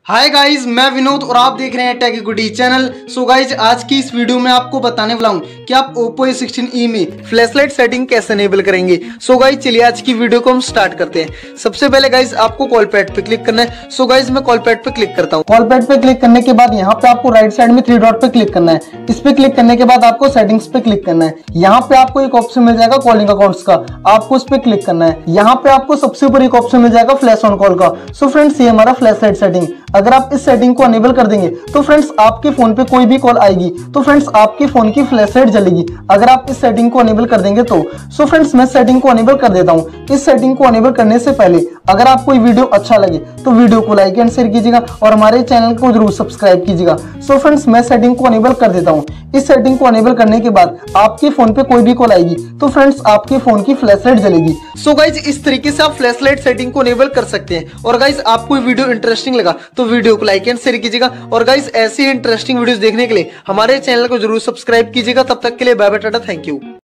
Hi guys, मैं विनोद और आप देख रहे हैं tech goody channel. So guys, आज की इस वीडियो में आपको बताने वाला हूं कि आप Oppo A16e में फ्लैशलाइट सेटिंग कैसे एनेबल करेंगे। सो गाइस, चलिए आज की वीडियो को हम स्टार्ट करते हैं। सबसे पहले गाइस, आपको कॉल पैड पे क्लिक करना है। सो गाइस, मैं कॉल पैड पे क्लिक करता हूँ। कॉल पैड पे क्लिक करने के बाद यहाँ पे आपको राइट साइड में 3 डॉट पे क्लिक करना है। इस पे क्लिक करने के बाद आपको सेटिंग्स पे क्लिक करना है। यहाँ पे आपको एक ऑप्शन मिल जाएगा कॉलिंग अकाउंट्स का, आपको उस पे क्लिक करना है। यहाँ पे आपको सबसे ऊपर एक ऑप्शन मिल जाएगा फ्लैश ऑन कॉल का। सो फ्रेंड्स, ये हमारा फ्लैशलाइट सेटिंग, अगर आप इस सेटिंग को अनेबल कर देंगे तो फ्रेंड्स आपके फोन पे कोई भी कॉल आएगी तो फ्रेंड्स आपके फोन की फ्लैशलाइट जलेगी, अगर आप इस सेटिंग को अनेबल कर देंगे तो। सो फ्रेंड्स, मैं सेटिंग को अनेबल कर देता हूं। इस सेटिंग को अनेबल करने से पहले अगर आपको ये वीडियो अच्छा लगे तो वीडियो को लाइक एंड शेयर कीजिएगा और हमारे चैनल को जरूर सब्सक्राइब कीजिएगा। सो फ्रेंड्स, मैं सेटिंग को अनेबल कर देता हूं। इस सेटिंग को अनेबल करने के बाद आपके फोन पे कोई भी कॉल आएगी तो फ्रेंड्स आपके फोन की फ्लैशलाइट जलेगी। सो गाइज, इस तरीके से आप फ्लैशलाइट सेटिंग को अनेबल कर सकते हैं। और गाइज, आपको ये वीडियो इंटरेस्टिंग लगा तो वीडियो को लाइक एंड शेयर कीजिएगा। और गाइज, ऐसी इंटरेस्टिंग वीडियोस देखने के लिए हमारे चैनल को जरूर सब्सक्राइब कीजिएगा। तब तक के लिए bye bye, tata, thank you.